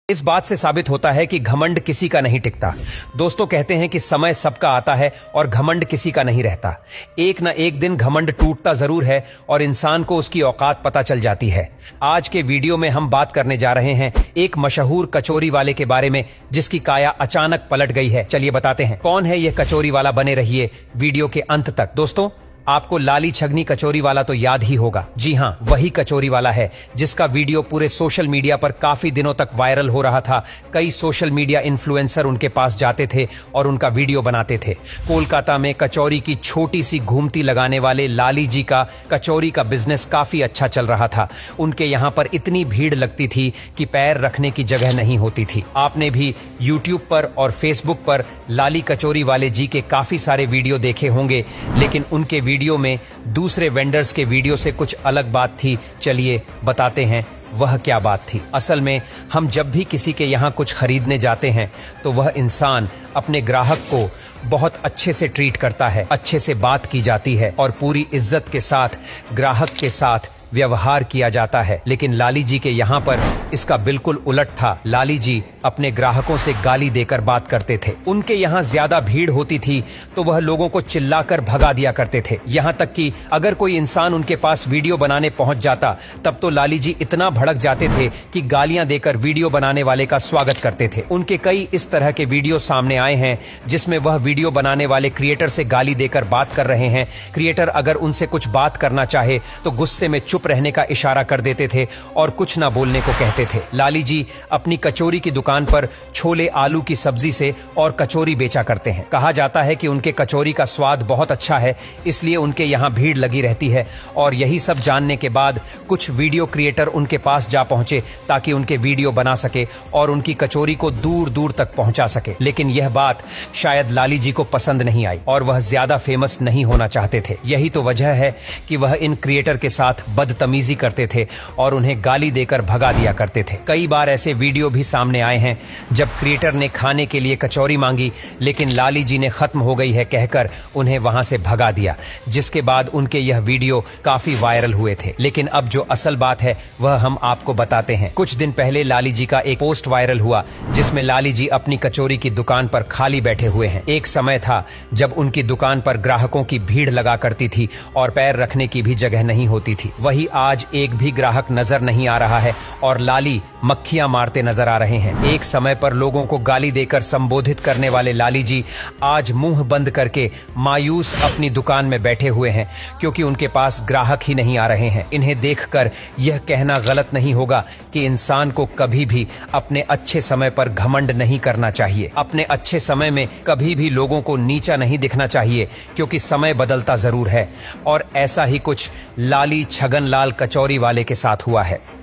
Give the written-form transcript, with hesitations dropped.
इस बात से साबित होता है कि घमंड किसी का नहीं टिकता। दोस्तों कहते हैं कि समय सबका आता है और घमंड किसी का नहीं रहता। एक ना एक दिन घमंड टूटता जरूर है और इंसान को उसकी औकात पता चल जाती है। आज के वीडियो में हम बात करने जा रहे हैं एक मशहूर कचौरी वाले के बारे में जिसकी काया अचानक पलट गई है। चलिए बताते हैं कौन है यह कचौरी वाला। बने रहिए वीडियो के अंत तक। दोस्तों आपको लाली छगनी कचौरी वाला तो याद ही होगा। जी हाँ, वही कचौरी वाला है जिसका वीडियो पूरे सोशल मीडिया पर काफी दिनों तक वायरल हो रहा था। कई सोशल मीडिया इन्फ्लुएंसर उनके पास जाते थे और उनका वीडियो बनाते थे। कोलकाता में कचौरी की छोटी सी घूमती लगाने वाले लाली जी का कचौरी का बिजनेस काफी अच्छा चल रहा था। उनके यहाँ पर इतनी भीड़ लगती थी कि पैर रखने की जगह नहीं होती थी। आपने भी यूट्यूब पर और फेसबुक पर लाली कचौरी वाले जी के काफी सारे वीडियो देखे होंगे, लेकिन उनके वीडियो में दूसरे वेंडर्स के वीडियो से कुछ अलग बात थी। चलिए बताते हैं वह क्या बात थी। असल में हम जब भी किसी के यहाँ कुछ खरीदने जाते हैं तो वह इंसान अपने ग्राहक को बहुत अच्छे से ट्रीट करता है, अच्छे से बात की जाती है और पूरी इज्जत के साथ ग्राहक के साथ व्यवहार किया जाता है। लेकिन लाली जी के यहाँ पर इसका बिल्कुल उलट था। लाली जी अपने ग्राहकों से गाली देकर बात करते थे। उनके यहाँ ज्यादा भीड़ होती थी तो वह लोगों को चिल्लाकर भगा दिया करते थे। यहाँ तक कि अगर कोई इंसान उनके पास वीडियो बनाने पहुंच जाता तब तो लाली जी इतना भड़क जाते थे कि गालियां देकर वीडियो बनाने वाले का स्वागत करते थे। उनके कई इस तरह के वीडियो सामने आए हैं जिसमें वह वीडियो बनाने वाले क्रिएटर से गाली देकर बात कर रहे हैं। क्रिएटर अगर उनसे कुछ बात करना चाहे तो गुस्से में चुप रहने का इशारा कर देते थे और कुछ ना बोलने को कहते थे। लाली जी अपनी कचौरी की दुकान पर छोले आलू की सब्जी से और कचौरी बेचा करते हैं। कहा जाता है कि उनके कचौरी का स्वाद बहुत अच्छा है, इसलिए उनके यहाँ भीड़ लगी रहती है। और यही सब जानने के बाद कुछ वीडियो क्रिएटर उनके पास जा पहुंचे ताकि उनके वीडियो बना सके और उनकी कचौरी को दूर दूर तक पहुंचा सके। लेकिन यह बात शायद लाली जी को पसंद नहीं आई और वह ज्यादा फेमस नहीं होना चाहते थे। यही तो वजह है कि वह इन क्रिएटर के साथ बदतमीजी करते थे और उन्हें गाली देकर भगा दिया करते थे। कई बार ऐसे वीडियो भी सामने आए हैं जब क्रिएटर ने खाने के लिए कचौरी मांगी लेकिन लाली जी ने खत्म हो गई है कहकर उन्हें वहां से भगा दिया, जिसके बाद उनके यह वीडियो काफी वायरल हुए थे। लेकिन अब जो असल बात है वह हम आपको बताते हैं। कुछ दिन पहले लाली जी का एक पोस्ट वायरल हुआ जिसमें लाली जी अपनी कचौरी की दुकान पर खाली बैठे हुए हैं। एक समय था जब उनकी दुकान पर ग्राहकों की भीड़ लगा करती थी और पैर रखने की भी जगह नहीं होती थी। वही आज एक भी ग्राहक नजर नहीं आ रहा है और लाली मक्खियां मारते नजर आ रहे हैं। एक समय पर लोगों को गाली देकर संबोधित करने वाले लाली जी आज मुंह बंद करके मायूस अपनी दुकान में बैठे हुए हैं क्योंकि उनके पास ग्राहक ही नहीं आ रहे हैं। इन्हें देखकर यह कहना गलत नहीं होगा कि इंसान को कभी भी अपने अच्छे समय पर घमंड नहीं करना चाहिए। अपने अच्छे समय में कभी भी लोगों को नीचा नहीं दिखना चाहिए क्योंकि समय बदलता जरूर है। और ऐसा ही कुछ लाली छगन लाल कचौरी वाले के साथ हुआ है।